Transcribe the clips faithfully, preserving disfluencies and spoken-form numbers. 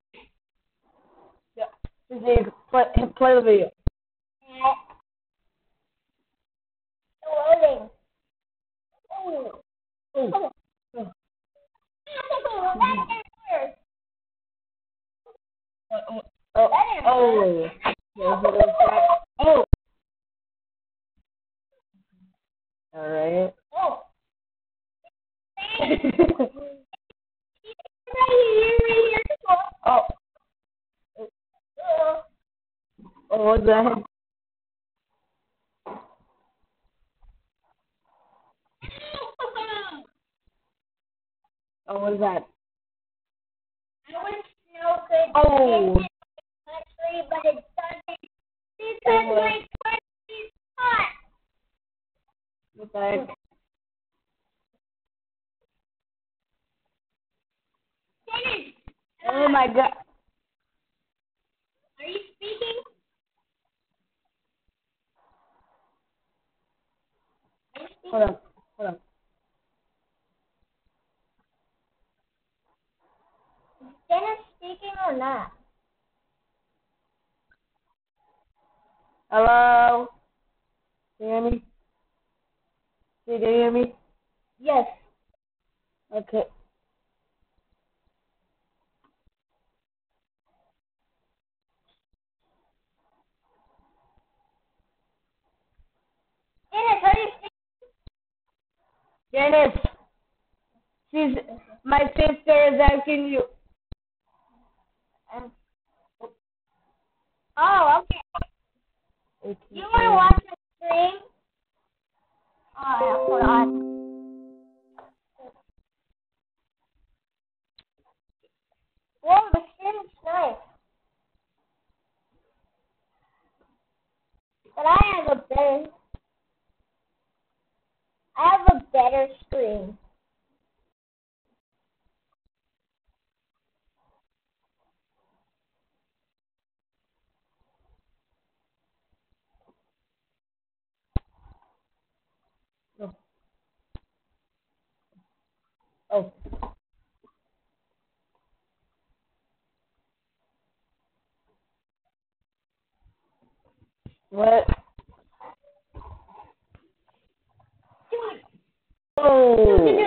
Yeah. Play, play the video. Loading. Oh. Oh. Oh. Oh. Oh. Oh. Oh. All right. Oh. Oh. Oh, what's that? Oh, what's that? I wish snow could Oh. hit my tree, but it doesn't because Oh. my tree is hot. What the heck? Dennis, Oh my God. are you speaking? Are you speaking? Hold on. Hold on. Is Dennis speaking or not? Hello? Can you hear me? Can you hear me? Yes. Okay. Dennis, are you speaking? Dennis, she's, my sister is asking you. Um, oh, okay. You want to watch the stream? Oh, yeah, hold on. Whoa, the stream is nice. But I have a better, I have a better screen. Oh. Oh. What? Oh.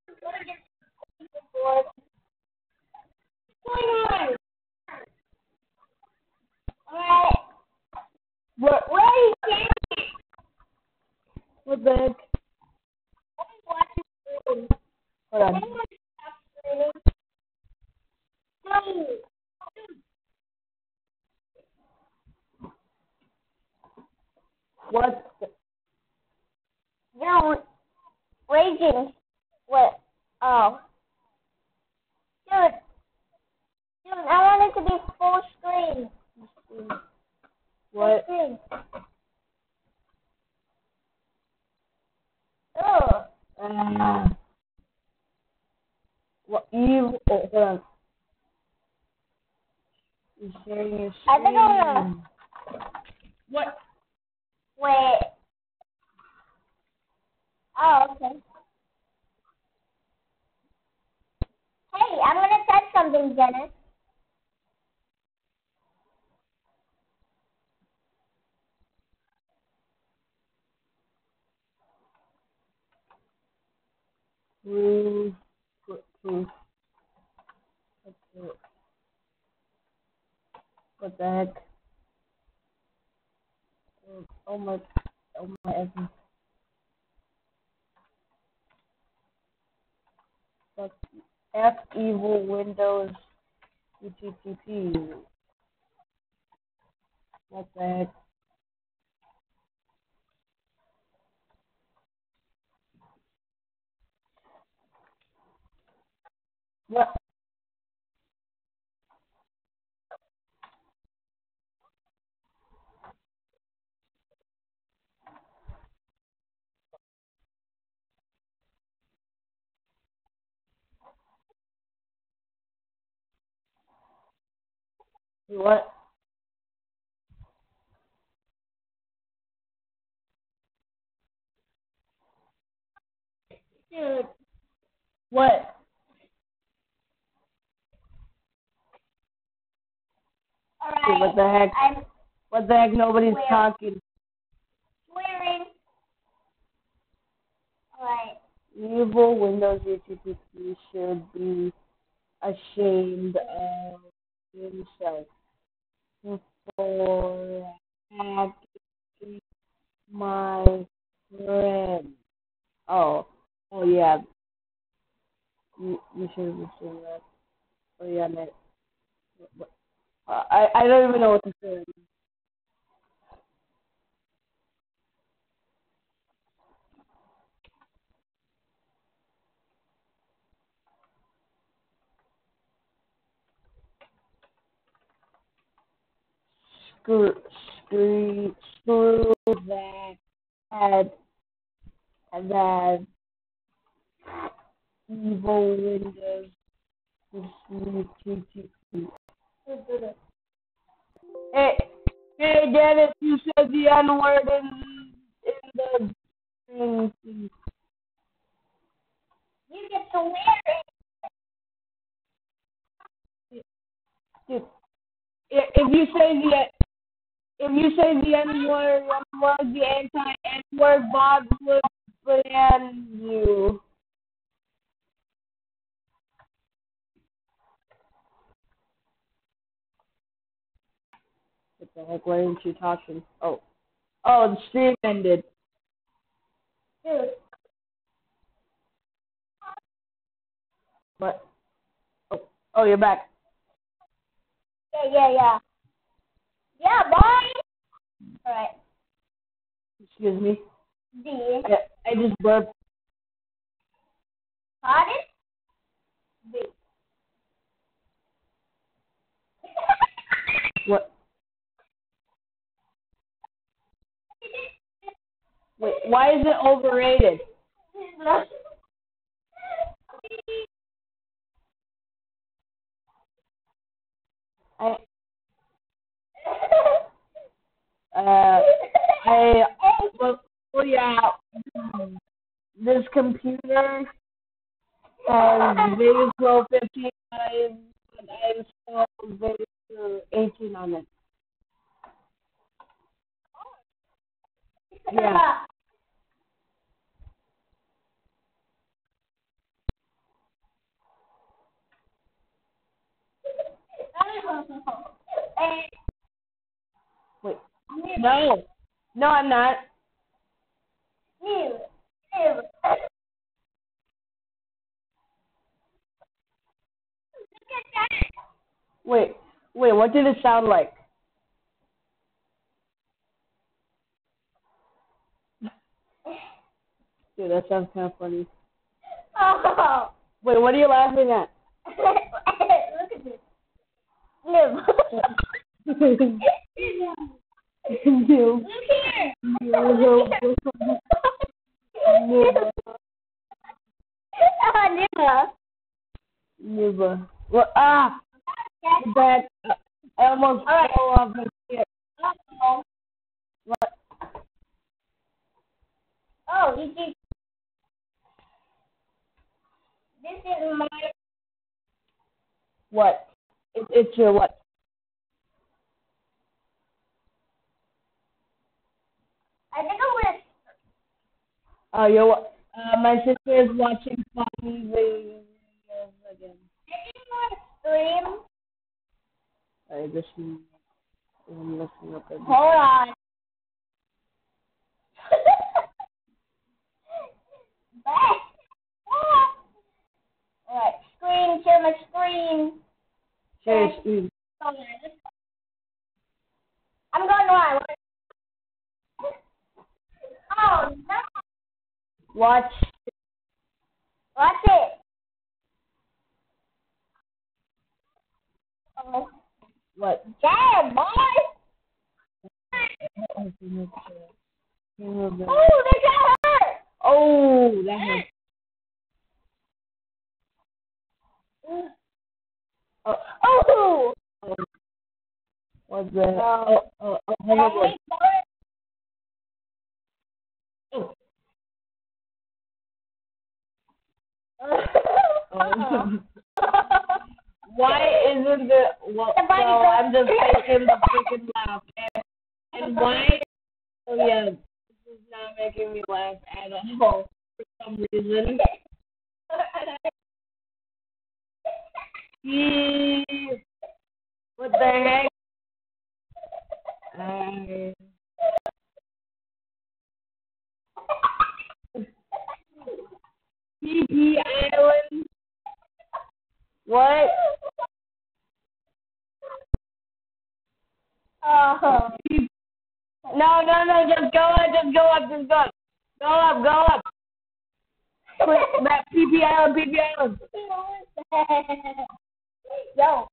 Alright. What? Where are you standing? What the heck? Let me watch the stream. Hold on. Anyone stop streaming? No. What? The- You're raging. What? Oh. Dude. Dude, I want it to be full screen. What? Full screen. Ugh. Uh, what? You? Oh, hold on. You're sharing your I think I'm gonna- screen. What? Wait. Oh, okay. Hey, I'm gonna test something, Dennis. Proof. Proof. Okay. What the heck? Oh my. Oh my essence. That's F evil Windows H T T P. What the heck? What? What? Dude. What? Dude, what the heck? I'm What the heck? Nobody's Where? talking. swearing. Alright. Evil Windows H T T P should be ashamed of himself for hacking my friend. Oh, oh yeah. You, you should have seen that. Oh yeah, man. Uh, I I don't even know what to say. Screw, screw, screw that. Had that evil Windows H T T P. Hey, hey, Dennis, you said the N word in in the thing. You get to wear it. Dude, if if you say the if you say the N word, N word, the anti N word, Bob would ban you. What the heck? Why aren't you talking? Oh, oh, the stream ended. Dude. What? Oh, oh, you're back. Yeah, yeah, yeah. Yeah, boy. Alright. Excuse me. D. I, I just burped. Pardon? B. What? Wait, why is it overrated? I, uh, I, well, well, yeah, this computer has Visual fifteen, I, I installed Visual eighteen on it. Yeah. Wait, no, no, I'm not. New. New. Wait, wait, what did it sound like? Dude, that sounds kind of funny. Oh. Wait, what are you laughing at? Look at this. New. New. Look here. New. New. Oh, new. New. What? Ah! That I almost All right. fell off my chair. Uh-oh. What? Oh, you see. This is my. What? It, it's your what? I think I'm gonna. Oh, your what? Uh, my sister is watching funny videos again. I think I'm gonna stream. I just I'm looking up at Hold on. Back. Alright, screen, share my screen. share screen. I'm going live. Oh no! Watch. Watch it. Oh, What? damn, boy! Oh, Oh, they got hurt. oh that hurt. Oh, Oh! oh. What the? Oh, oh, oh, hold on, wait. Oh. Oh. why isn't the well, well I'm just faking the freaking laugh. And, and why oh yeah, this is not making me laugh at all for some reason. Jeez, what the heck? Uh, P P Island? What? Oh. No, no, no, just go up, just go up, just go up. Go up, go up. Quick, that P P Island, P P Island. Yo.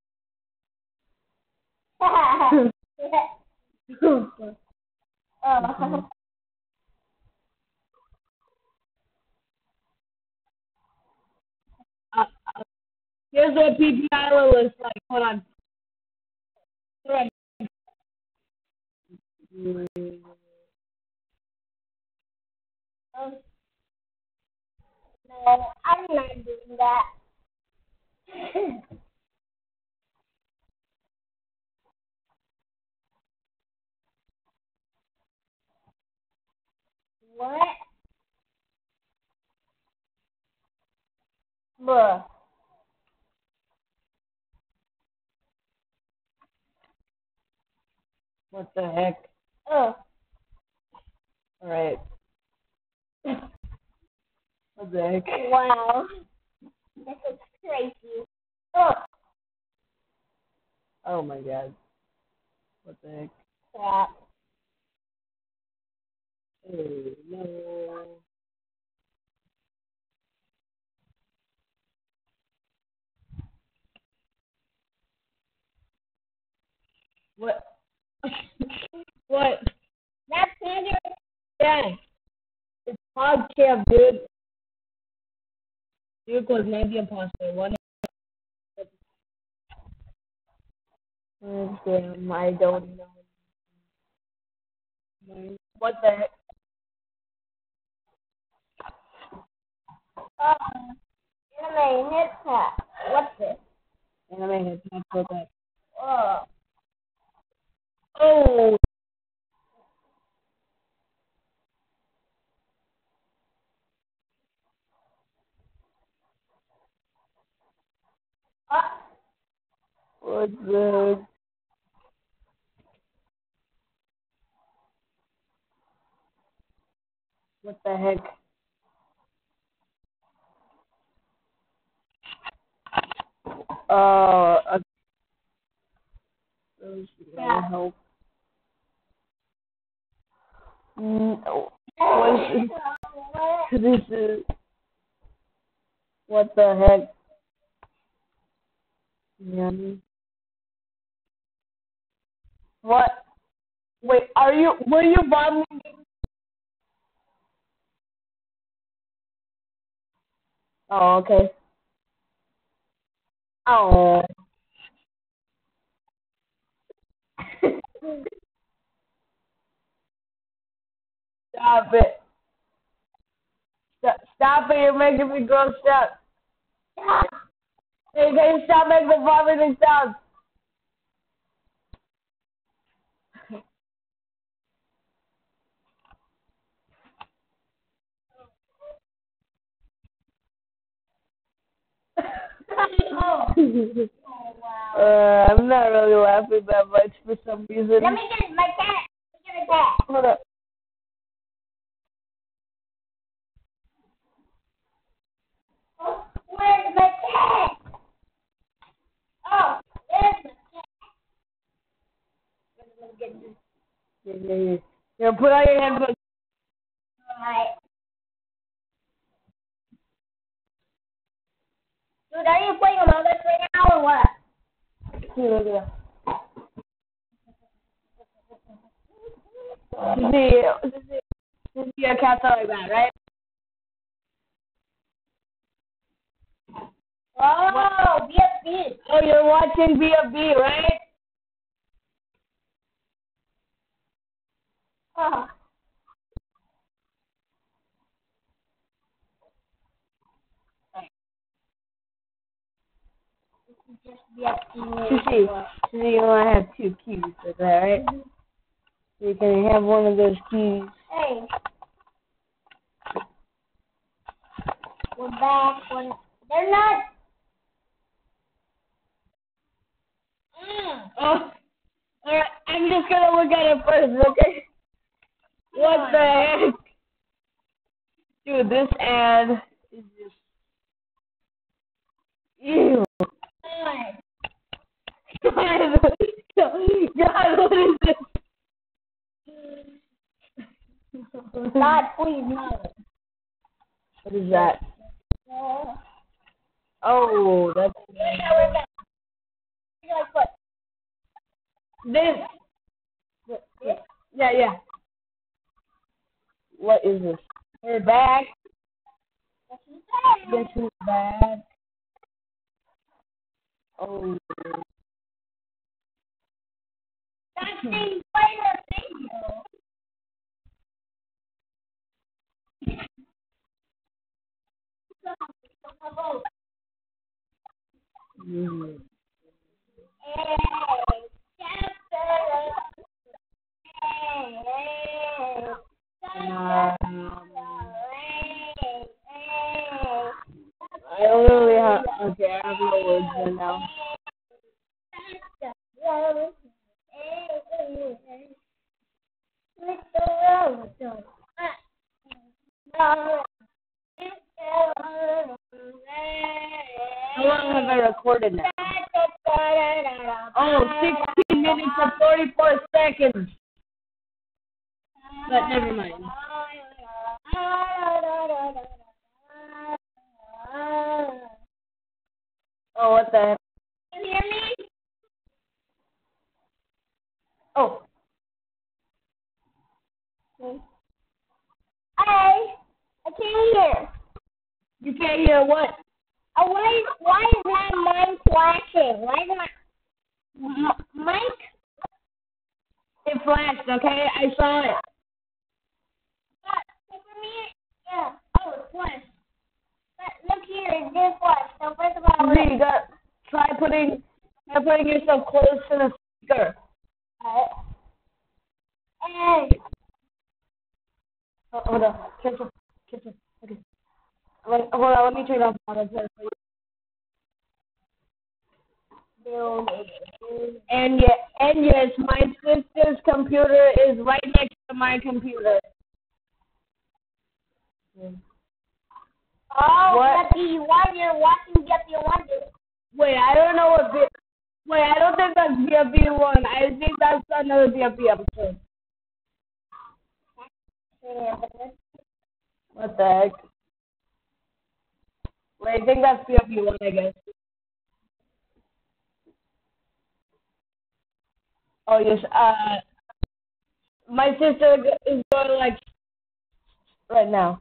Oh. Uh, uh, here's what P P Island looks like. Hold on. Hold on. No, I'm not doing that. What? Bruh. What the heck? Oh. Alright. What the heck? Wow. This is crazy. Oh. Oh my god. What the heck? Crap. Oh no. What? What? That's Andrew. Yeah. It's podcast, dude. Duke was named the imposter. One. Oh, damn, I don't know. What the heck? Oh. Anime hit that. What's this? Anime hip hop, what the heck? Oh. Oh! Oh. What the heck? What the heck? Uh, uh Yeah. help. No. What is this? This is. What the heck? Yeah. What? Wait, are you? Were you bombing? Oh, okay. Oh. Stop it. Stop, stop it. You're making me gross up. Hey, can you stop making the vomiting sounds? Oh. Oh, wow. uh, I'm not really laughing that much for some reason. Let me get my cat. Let me get a cat. Hold up. Oh, where's my cat? Oh, there's my cat. Let me get this. Yeah, yeah, yeah. Yeah, put on your headphones. Alright. Dude, are you playing Among Us right now or what? See, look at that. See, see, see your cat like that, right? Oh, B F B. Oh, you're watching B F B, right? Oh. just be up to You see, so you want to have two keys with that, right? So you can have one of those keys. Hey. We're back. When they're not. Mm. Oh, alright, I'm just gonna look at it first, okay? What the heck? Dude, this ad is just... Ew. God, God, what is this? God, please, no. What is that? No. Oh, that's... Yeah, we're back. This. Yeah, yeah. What is this? We're back. This is back. Oh. That thing played a video. Mm. Um, I literally have, okay, I have no words right now. How long have I recorded now? Oh, sixteen minutes and forty-four seconds. But never mind. Oh, what the heck? Can you hear me? Oh. Hey, I can't hear. You can't hear what? Oh, why, why is that mine flashing? Why is my mic? It flashed, okay? I saw it. For me, yeah. Oh, it flashed. Look here, it did flash. So first of all, See, you got, try putting, try putting yourself close to the speaker. Alright. And Oh, hold on. Cancel. Cancel. Okay. Wait, hold on. Let me turn off the auto for you. And yes, and yes, my sister's computer is right next to my computer. oh, What? Guppy, while you're watching Guppy Wonder. Wait, I don't know what. B- Wait, I don't think that's B F B one. I think that's another B F B episode. What the heck? Wait, I think that's B F B one, I guess. Oh yes. Uh, my sister is going like right now.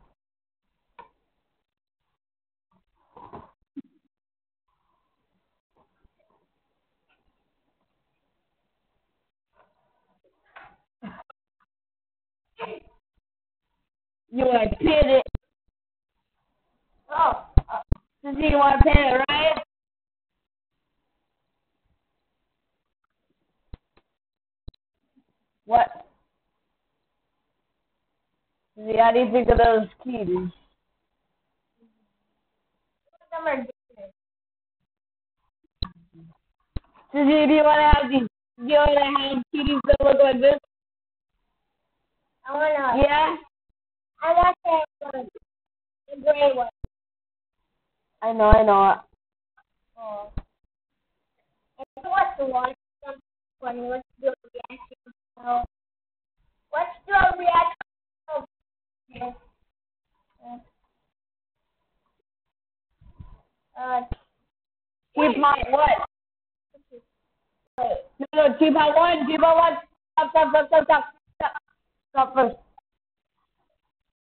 You want to pin it? Oh, Uh, Susie, you want to pin it, right? What? Susie, how do you think of those keys? some are different. Susie, do you want to have these? Do you want to have keys that look like this? I wanna. Yeah. I want that one, the gray one. I know, I know. Oh. And so let's watch something funny. Let's do a reaction. So, let's do a reaction. Oh, yes. Uh, Teapot what? wait. No, no, teapot one, teapot one. Stop, stop, stop, stop, stop. Stop, stop first.